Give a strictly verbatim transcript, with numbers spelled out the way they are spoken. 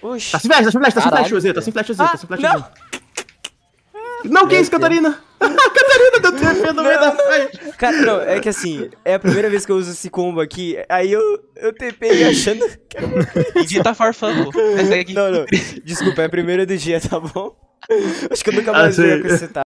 Oxi. Tá sem flash, tá sem flash, tá sem Caralho, flash, Z, tá sem flash, Z, tá Ah, sem flash, não. Z. Não, que isso, Catarina? Catarina deu T P no meio da frente. Cara, não, é que assim, é a primeira vez que eu uso esse combo aqui, aí eu, eu TPei achando que era uma coisa. Ninguém tá farfando, pô. Essa aqui. Não, não, desculpa, é a primeira do dia, tá bom? Acho que eu nunca Ah, mais sim. ia com esse